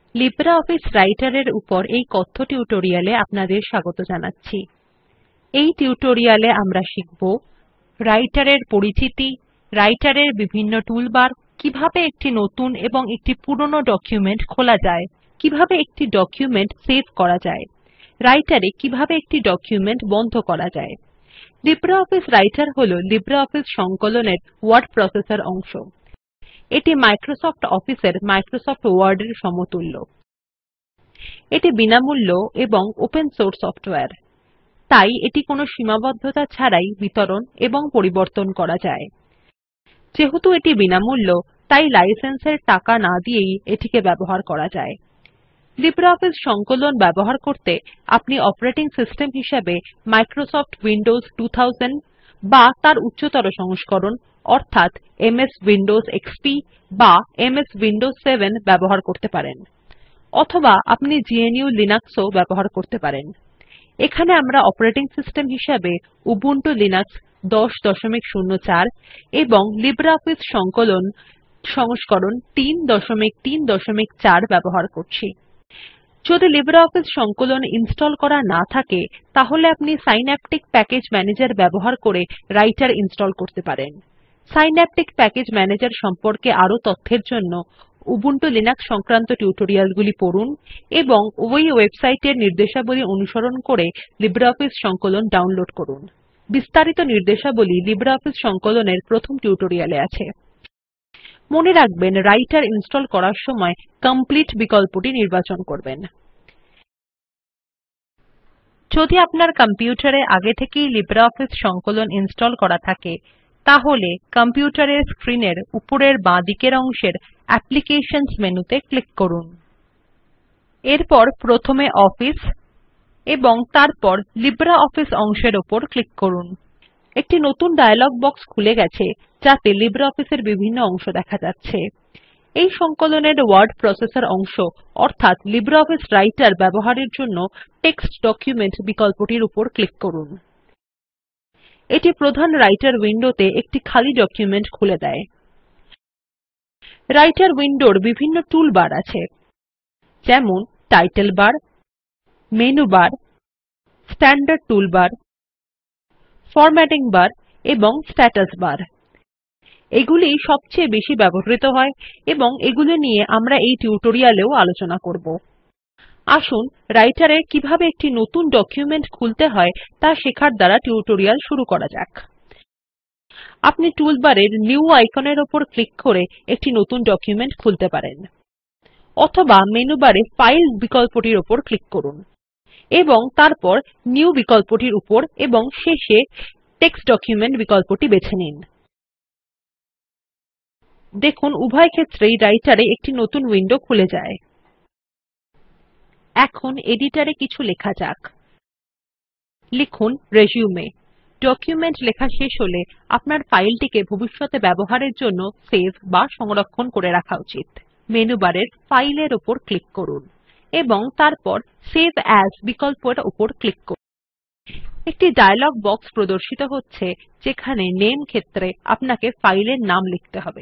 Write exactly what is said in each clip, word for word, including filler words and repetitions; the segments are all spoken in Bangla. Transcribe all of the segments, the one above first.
লিব্রিঅফিস রাইটার এর উপর এই কথ্য টিউটোরিয়ালে আপনাদের স্বাগত জানাচ্ছি। এই টিউটোরিয়ালে আমরা শিখব রাইটার এর পরিচিতি, রাইটার এর বিভিন্ন টুলবার, কিভাবে একটি নতুন এবং একটি পুরনো ডকুমেন্ট খোলা যায়, কিভাবে একটি ডকুমেন্ট সেভ করা যায়, রাইটার এ কিভাবে একটি ডকুমেন্ট বন্ধ করা যায়। লিব্রিঅফিস রাইটার হল লিব্রিঅফিস সংকলনের ওয়ার্ড প্রসেসর অংশ। এটি মাইক্রোসফট অফিস এর মাইক্রোসফট ওয়ার্ড এর সমতুল্য। এটি বিনামূল্য এবং ওপেন সোর্স সফটওয়্যার, তাই এটি কোনো সীমাবদ্ধতা ছাড়াই বিতরণ এবং পরিবর্তন করা যায়। যেহেতু এটি বিনামূল্য, তাই লাইসেন্সের টাকা না দিয়েই এটিকে ব্যবহার করা যায়। লিব্রিঅফিস সংকলন ব্যবহার করতে আপনি অপারেটিং সিস্টেম হিসাবে মাইক্রোসফট উইন্ডোজ টু থাউজেন্ড বা তার উচ্চতর সংস্করণ অর্থাৎ এমএস উইন্ডোজ এক্সপি বা এমএস উইন্ডোজ সেভেন ব্যবহার করতে পারেন, অথবা আপনি জিএনইউ লিনাক্স ও ব্যবহার করতে পারেন। এখানে আমরা অপারেটিং সিস্টেম হিসাবে উবুন্টু লিনাক্স দশ দশমিক শূন্য চার এবং লিব্রিঅফিস সংকলন সংস্করণ তিন দশমিক তিন দশমিক চার ব্যবহার করছি। যদি লিব্রিঅফিস সংকলন ইনস্টল করা না থাকে, তাহলে আপনি সিন্যাপটিক প্যাকেজ ম্যানেজার ব্যবহার করে রাইটার ইনস্টল করতে পারেন। সিন্যাপটিক প্যাকেজ ম্যানেজার সম্পর্কে আরও তথ্যের জন্য উবুন্টু লিনাক্স সংক্রান্ত টিউটোরিয়ালগুলি পড়ুন এবং ওই ওয়েবসাইটের নির্দেশাবলী অনুসরণ করে লিব্রিঅফিস সংকলন ডাউনলোড করুন। বিস্তারিত নির্দেশাবলী লিব্রিঅফিস সংকলনের প্রথম টিউটোরিয়ালে আছে। মনে রাখবেন, রাইটার ইনস্টল করার সময় কমপ্লিট বিকল্পটি নির্বাচন করবেন। যদি আপনার কম্পিউটারে আগে থেকেই লিব্রিঅফিস সংকলন ইনস্টল করা থাকে, তাহলে কম্পিউটারের স্ক্রিনের উপরের বাঁদিকের অংশের অ্যাপ্লিকেশনস মেনুতে ক্লিক করুন। এরপর প্রথমে অফিস এবং তারপর লিব্রিঅফিস অংশের উপর ক্লিক করুন। একটি নতুন ডায়লগ বক্স খুলে গেছে, যাতে লিব্রিঅফিস এর বিভিন্ন অংশ দেখা যাচ্ছে। এই সংকলনের ওয়ার্ড প্রসেসর অংশ অর্থাৎ লিব্রিঅফিস রাইটার ব্যবহারের জন্য টেক্সট ডকুমেন্ট বিকল্পটির উপর ক্লিক করুন। এটি প্রধান রাইটার উইন্ডোতে একটি খালি ডকুমেন্ট খুলে দেয়। রাইটার উইন্ডোর বিভিন্ন টুলবার আছে, যেমন title bar, menu bar, standard toolbar, formatting bar এবং স্ট্যাটাস বার। এগুলি সবচেয়ে বেশি ব্যবহৃত হয় এবং এগুলি নিয়ে আমরা এই টিউটোরিয়ালেও আলোচনা করব। আসুন রাইটার এ কিভাবে একটি নতুন ডকুমেন্ট খুলতে হয় তা শেখার দ্বারা টিউটোরিয়াল শুরু করা যাক। আপনি টুলবারের নিউ আইকনের উপর ক্লিক করে একটি নতুন ডকুমেন্ট খুলতে পারেন, অথবা মেনু বারে ফাইল বিকল্পটির উপর ক্লিক করুন এবং তারপর নিউ বিকল্পটির উপর এবং শেষে টেক্সট ডকুমেন্ট বিকল্পটি বেছে নিন। দেখুন, উভয় ক্ষেত্রেই রাইটার এ একটি নতুন উইন্ডো খুলে যায়। এখন এডিটর এ কিছু লেখা যাক। লিখুন রিসিউম। ডকুমেন্ট লেখা শেষ হলে আপনার ফাইলটিকে ভবিষ্যতে ব্যবহারের জন্য সেভ বা সংরক্ষণ করে রাখা উচিত। মেনু বারের ফাইল এর উপর ক্লিক করুন এবং তারপর সেভ এএস বিকল্পের উপর ক্লিক করুন। একটি ডায়লগ বক্স প্রদর্শিত হচ্ছে, যেখানে নামে ক্ষেত্রে আপনাকে ফাইলের নাম লিখতে হবে।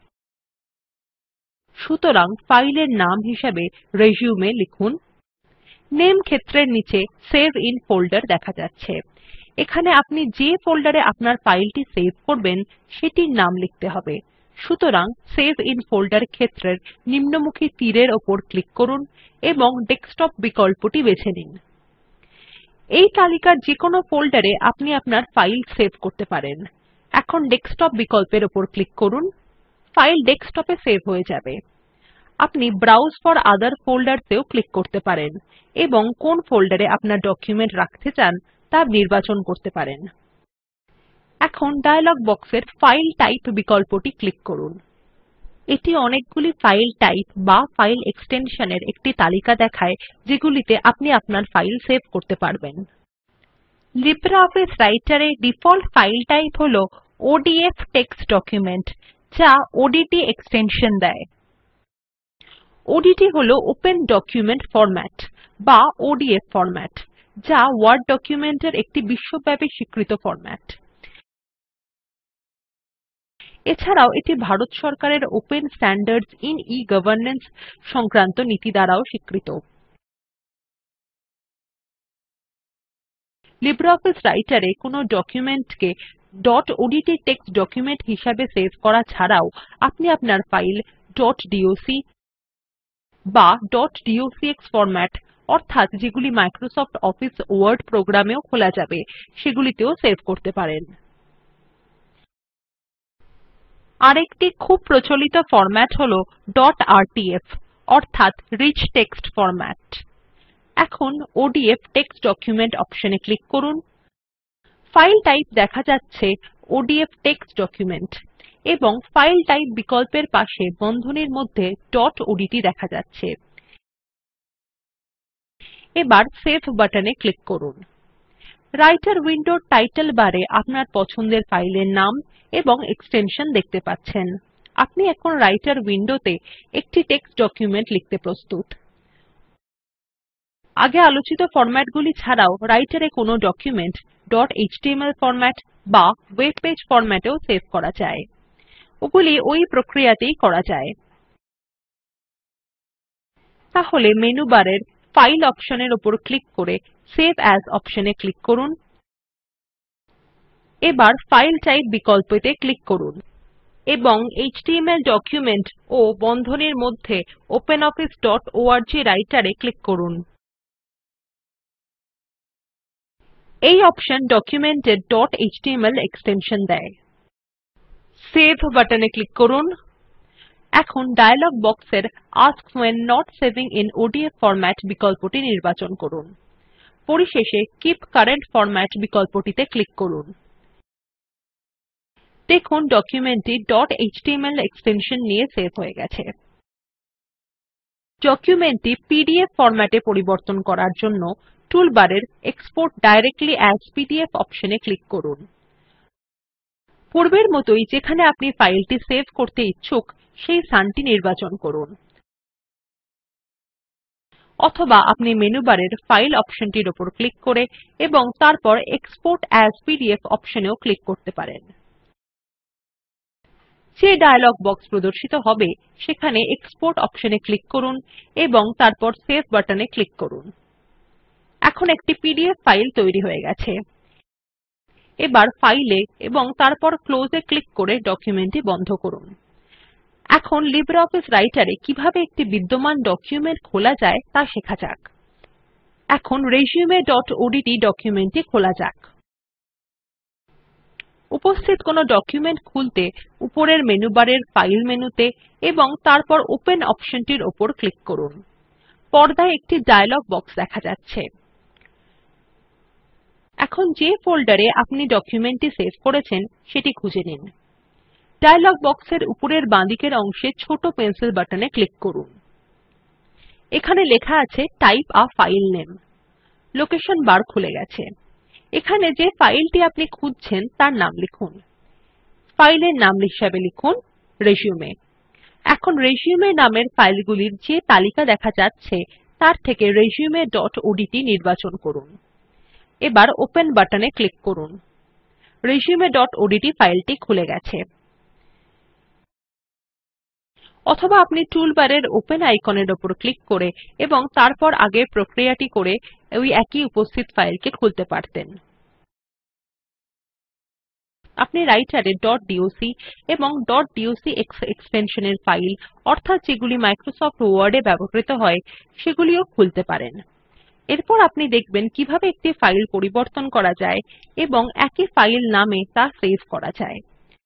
সুতরাং ফাইলের নাম হিসাবে রিসিউম লিখুন। নামে ক্ষেত্রের নিচে সেভ ইন ফোল্ডের দেখা যাচ্ছে। এখানে আপনি যে ফোল্ডারে আপনার ফাইলটি সেভ করবেন সেটির নাম লিখতে হবে। সুতরাং সেভ ইন ফোল্ডের ক্ষেত্রের নিম্নমুখী তীরের উপর ক্লিক করুন এবং ডেস্কটপ বিকল্পটি বেছে নিন। এই তালিকার যেকোনো ফোল্ডারে আপনি আপনার ফাইল সেভ করতে পারেন। এখন ডেস্কটপ বিকল্পের উপর ক্লিক করুন। ফাইল ডেস্কটপে সেভ হয়ে যাবে। আপনি ব্রাউজ ফোর ওঠের ফোল্ডারস এও ক্লিক করতে পারেন এবং কোন ফোল্ডারে আপনার ডকুমেন্ট রাখতে চান তা নির্বাচন করতে পারেন। এখন ডায়লগ বক্সের ফাইল টাইপ বিকল্পটি ক্লিক করুন। এটি অনেকগুলি ফাইল টাইপ বা ফাইল এক্সটেনশন এর একটি তালিকা দেখায়, যেগুলিতে আপনি আপনার ফাইল সেভ করতে পারবেন। লিব্রিঅফিস রাইটার এ ডিফল্ট ফাইল টাইপ হল ওডিএফ টেক্সট ডকুমেন্ট, যা ওডিটি এক্সটেনশন দেয়। ওডিটি হল ওপেন ডকুমেন্ট ফরম্যাট বা ওডিএফ ফরম্যাট, যা ওয়ার্ড ডকুমেন্টের একটি বিশ্বব্যাপী স্বীকৃত ফরম্যাট। এছাড়াও এটি ভারত সরকারের ওপেন স্ট্যান্ডার্ডস ইন ই-গভর্নেন্স সংক্রান্ত নীতি দ্বারাও স্বীকৃত। লিব্রিঅফিস রাইটার এ কোনো ডকুমেন্টকে ডট ওডিটি টেক্সট ডকুমেন্ট হিসাবে সেভ করা ছাড়াও আপনি আপনার ফাইল ডট ডক বা ডট ডক্স ফরম্যাট অর্থাৎ যেগুলি মাইক্রোসফট অফিস ওয়ার্ড প্রোগ্রামেও খোলা যাবে সেগুলিতেও সেভ করতে পারেন। আরেকটি খুব প্রচলিত ফরম্যাট হল ডট আরটিএফ অর্থাৎ রিচ টেক্সট ফরম্যাট। এখন ওডিএফ টেক্সট ডকুমেন্ট অপশনে ক্লিক করুন। ফাইল টাইপ দেখা যাচ্ছে ওডিএফ টেক্সট ডকুমেন্ট এবং ফাইল টাইপ বিকল্পের পাশে বন্ধনীর মধ্যে ডট ওডিটি দেখা যাচ্ছে। এবার সেভ বাটনে ক্লিক করুন। রাইটার উইন্ডোর টাইটেল বারে আপনার পছন্দের ফাইলের নাম এবং এক্সটেনশন দেখতে পাচ্ছেন। আপনি এখন রাইটার উইন্ডোতে একটি টেক্সট ডকুমেন্ট লিখতে প্রস্তুত। আগে আলোচিত ফরম্যাটগুলি ছাড়াও রাইটার এ কোনো ডকুমেন্ট ডট এচটিএমএল ফরম্যাট বা ওয়েব পেজ ফরম্যাটেও সেভ করা যায়। ওগুলি ওই প্রক্রিয়াতেই করা যায়। তাহলে মেনু বারের ফাইল অপশনের উপর ক্লিক করে সেভ এএস অপশনে ক্লিক করুন। এবার ফাইল টাইপ বিকল্পতে ক্লিক করুন এবং এচটিএমএল ডকুমেন্ট ও বন্ধনীর মধ্যে ওপেনঅফিস ডট অর্গ রাইটার এ ক্লিক করুন। এই অপশন ডকুমেন্টের ডট এচটিএমএল এক্সটেনশন দেয়। সেভ বাটনে ক্লিক করুন। এখন ডায়লগ বক্সের ask when not saving in ODF format বিকল্পটি নির্বাচন করুন। পরিশেষে কিপ কারেন্ট ফরম্যাট বিকল্পটিতে ক্লিক করুন। দেখুন ডকুমেন্টটি ডট এচটিএমএল এক্সটেনশন নিয়ে সেভ হয়ে গেছে। ডকুমেন্টটি পিডিএফ ফরম্যাটে পরিবর্তন করার জন্য টুলবারের এক্সপোর্ট ডাইরেক্টলি এএস পিডিএফ অপশনে ক্লিক করুন। পূর্বের মতই যেখানে আপনি ফাইলটি সেভ করতে ইচ্ছুক সেই স্থানটি নির্বাচন করুন। অথবা আপনি মেনু বারের ফাইল অপশনটির উপর ক্লিক করে এবং তারপর এক্সপোর্ট এএস পিডিএফ অপশনেও ক্লিক করতে পারেন। যে ডায়লগ বক্স প্রদর্শিত হবে সেখানে এক্সপোর্ট অপশনে ক্লিক করুন এবং তারপর সেভ বাটনে ক্লিক করুন। এখন একটি পিডিএফ ফাইল তৈরি হয়ে গেছে। এবার ফাইলে এবং তারপর ক্লোজ এ ক্লিক করে ডকুমেন্টটি বন্ধ করুন। এখন লিব্রিঅফিস রাইটার এ কিভাবে একটি বিদ্যমান ডকুমেন্ট খোলা যায় তা শেখা যাক। এখন রিসিউম ডট ওডিটি ডকুমেন্টটি খোলা যাক। উপস্থিত কোনো ডকুমেন্ট খুলতে উপরের মেনু বারের ফাইল মেনুতে এবং তারপর ওপেন অপশনটির উপর ক্লিক করুন। পর্দায় একটি ডায়লগ বক্স দেখা যাচ্ছে। এখন যে ফোল্ডারে আপনি ডকুমেন্টটি সেভ করেছেন সেটি খুঁজে নিন। ডায়লগ বক্সের উপরের বাঁদিকের অংশে ছোট পেন্সিল বাটনে ক্লিক করুন। এখানে লেখা আছে type a file name. Location bar খুলে গেছে। এখানে যে ফাইলটি আপনি খুঁজছেন তার নাম লিখুন। ফাইলের নাম হিসাবে লিখুন রিসিউম। এখন রিসিউম নামের ফাইলগুলির যে তালিকা দেখা যাচ্ছে তার থেকে রিসিউম ডট ওডিটি নির্বাচন করুন। এবার ওপেন বাটনে ক্লিক করুন। রিসিউম ডট ওডিটি ফাইলটি খুলে গেছে। অথবা আপনি টুলবারের ওপেন আইকনের উপর ক্লিক করে এবং তারপর আগের প্রক্রিয়াটি করে ওই একই উপস্থিত ফাইলকে খুলতে পারতেন। আপনি রাইটার এ ডট ডক এবং ডট ডক্স এক্সটেনশনের ফাইল অর্থাৎ যেগুলি মাইক্রোসফট ওয়ার্ড এ ব্যবহৃত হয় সেগুলিও খুলতে পারেন। এরপর আপনি দেখবেন কিভাবে একটি ফাইল পরিবর্তন করা যায় এবং একই ফাইল নামে তা সেভ করা যায়।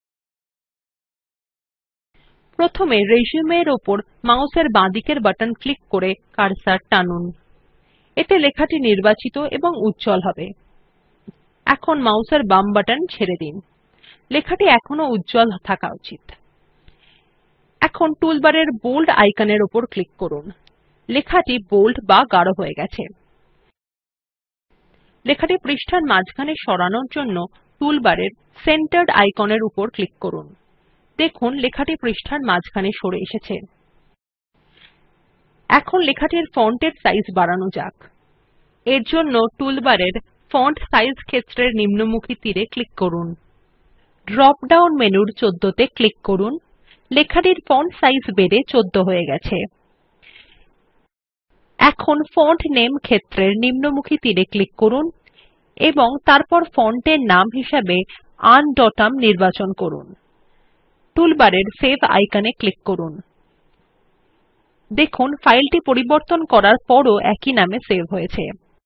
প্রথমে রিসিউম এর উপর মাউসের বাঁদিকের বাটন ক্লিক করে কার্সর টানুন। এতে লেখাটি নির্বাচিত এবং উজ্জ্বল হবে। এখন মাউসের বাম বাটন ছেড়ে দিন। লেখাটি এখনো উজ্জ্বল থাকা উচিত। এখন টুলবারের বোল্ড আইকনের উপর ক্লিক করুন। লেখাটি বোল্ড বা গাঢ় হয়ে গেছে। লেখাটি পৃষ্ঠার মাঝখানে সরানোর জন্য টুলবারের সেন্টার্ড আইকনের উপর ক্লিক করুন। দেখুন লেখাটি পৃষ্ঠার মাঝখানে সরে এসেছে। এখন লেখাটির ফন্টের সাইজ বাড়ানো যাক। এর জন্য টুলবারের ফন্ট সাইজ ক্ষেত্রের নিম্নমুখী তীরে ক্লিক করুন। ড্রপ ডাউন মেনুর চৌদ্দ তে ক্লিক করুন। লেখাটির ফন্ট সাইজ বেড়ে চৌদ্দ হয়ে গেছে। এখন ফন্ট নেম ক্ষেত্রের নিম্নমুখী তীর এ ক্লিক করুন এবং তারপর ফন্টের নাম হিসাবে আনডোটাম নির্বাচন করুন। টুলবারের সেভ আইকনে ক্লিক করুন। দেখুন ফাইলটি পরিবর্তন করার পরও একই নামে সেভ হয়েছে।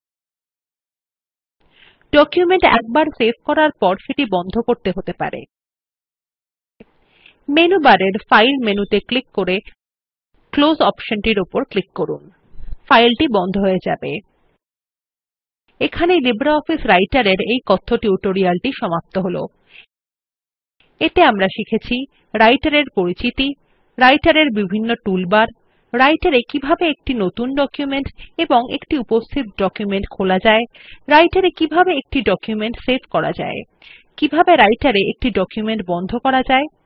ডকুমেন্ট একবার সেভ করার পর সেটি বন্ধ করতে হতে পারে। মেনু বারের ফাইল মেনুতে ক্লিক করে ক্লোজ অপশনটির উপর ক্লিক করুন। ফাইলটি বন্ধ হয়ে যাবে। এখানেই লিব্রিঅফিস রাইটার এর এই কথ্য টিউটোরিয়ালটি সমাপ্ত হল। এতে আমরা শিখেছি রাইটের এর পরিচিতি, রাইটের এর বিভিন্ন টুলবার, রাইটের এ কিভাবে একটি নতুন ডকুমেন্ট এবং একটি উপস্থিত ডকুমেন্ট খোলা যায়, রাইটের এ কিভাবে একটি ডকুমেন্ট সেভ করা যায়, কিভাবে রাইটের এ একটি ডকুমেন্ট বন্ধ করা যায়